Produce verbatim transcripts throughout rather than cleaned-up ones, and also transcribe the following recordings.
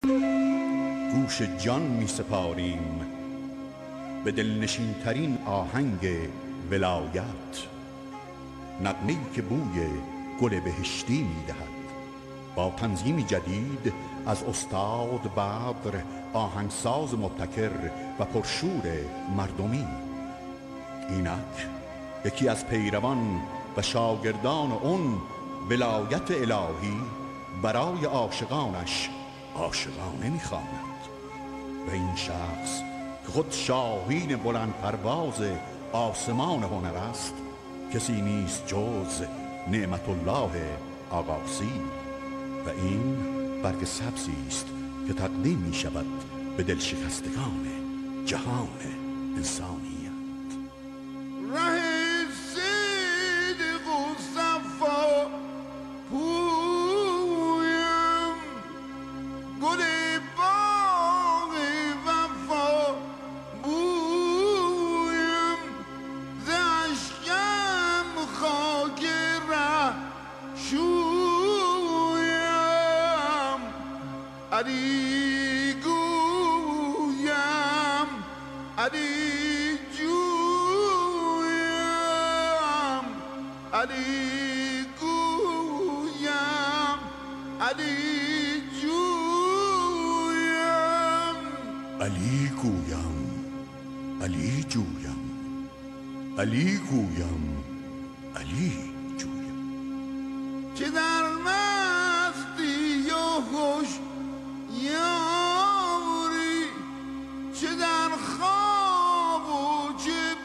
گوش جان می سپاریم به دلنشین ترین آهنگ ولایت، نغمه‌ای که بوی گل بهشتی می دهد، با تنظیمی جدید از استاد بدر، آهنگساز مبتکر و پرشور مردمی. اینک یکی از پیروان و شاگردان اون ولایت الهی برای عاشقانش عاشقانه می‌خواند و این شخص که خود شاهین بلند پرواز آسمان هنر است، کسی نیست جز نعمت الله آغاسی و این برگ سبزی است که تقدیم می شود به دلشکستگان جهان انسانیت. ره صدق و صفا پویم، گل باغ وفا بویم، ز اشکم خاک ره شویم، علی گویم علی علی گویم علی جویم، علی گویم علی جویم علی گویم علی جویم. چه در مستی و خوش یاری، چه در خواب و چه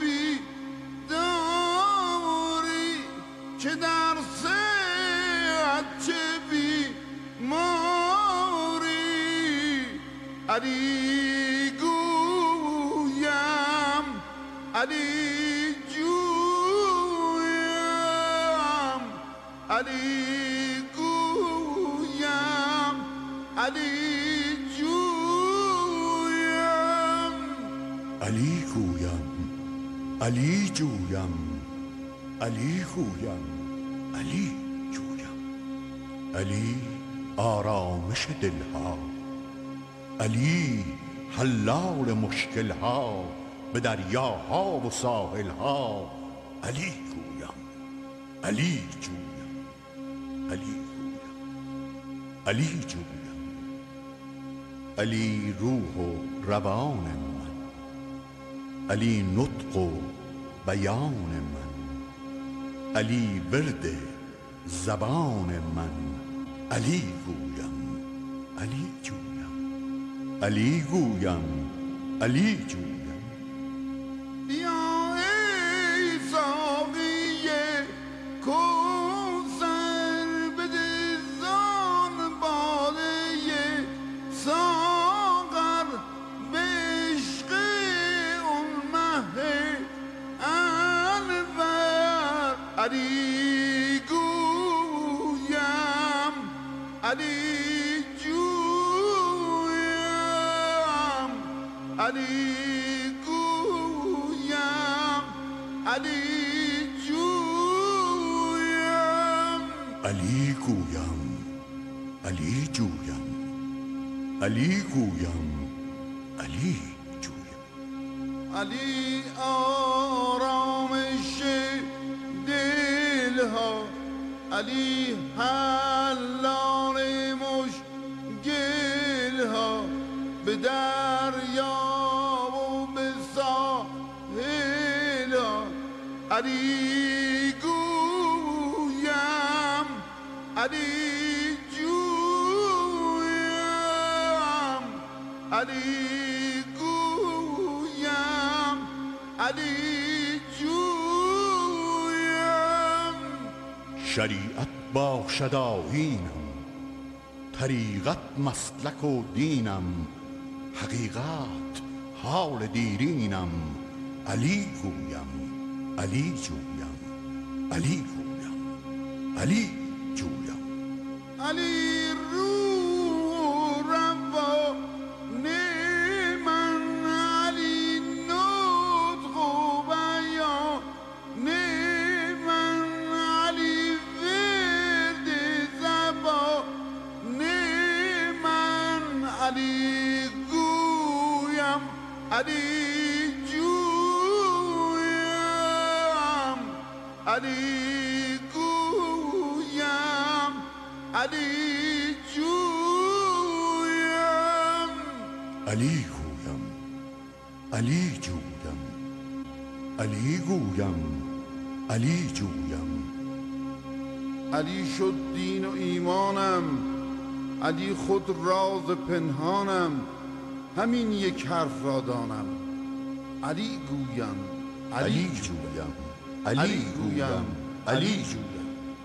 بیداری، چه در صحت چه بیماری، علی گویم علی جویم علی گویم علی جویم، علی گویم علی جویم علی گویم علی جویم. علی آرامش دلها، علی حلال مشکلها به دریاها و ساحلها، علی گویم علی جویم علی گویم علی جویم. علی روح و روان من، علی نطق و بیان من، علی ورد زبان من، علی گویم علی جویم علی گویم علی جویم. بیا ای ساقی کوثر، بده زان باده ساغر، به عشق اون مه انور، علی گویم علی جویم علی گویم علی جویم، علی گویم علی جویم علی گویم علی جویم. علی آرامش دلها، علی حلال مشکلها، به دریا و به ساحلها، علی گویم علی جویم علی گویم علی جویم. شریعت باشد آیینم، طریقت مسلک و دینم، حقیقت حال دیرینم، علی گویم علی جویم علی گویم علی جویم. علی روح روان من، علی نطق و بیان من، علی ورد زبان من، علی گویم علی جویم علی گویم علی جویم علی گویم علی جویم علی گویم علی جویم علی شد دین و ایمانم، علی خود راز پنهانم، همین یک حرف را دانم علی گویم علی جویم علی گویم علی جویم.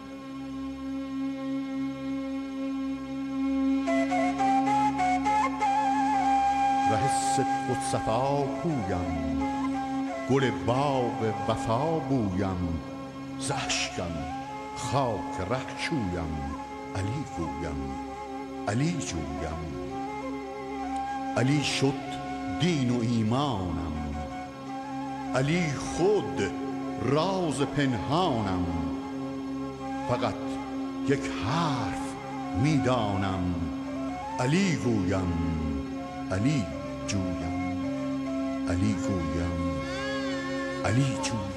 ره صدق و صفا پویم، گل باغ وفا بویم، ز اشکم خاک ره شویم علی گویم علی جویم. علی شد دین و ایمانم، علی خود راز پنهانم، فقط یک حرف میدانم علی گویم علی جویم علی گویم علی جویم.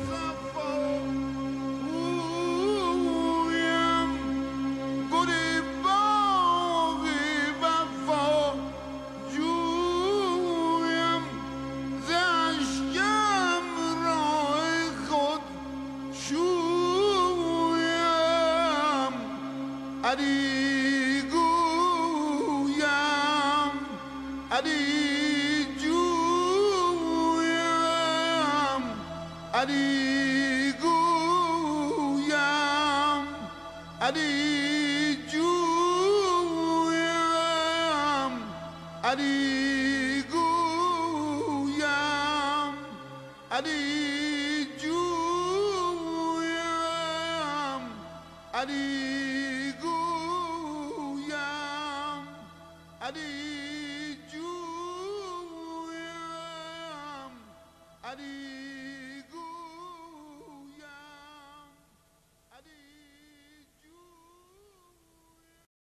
علی گویم علی جویم علی گویم علی جویم علی گویم علی جویم علی گویم علی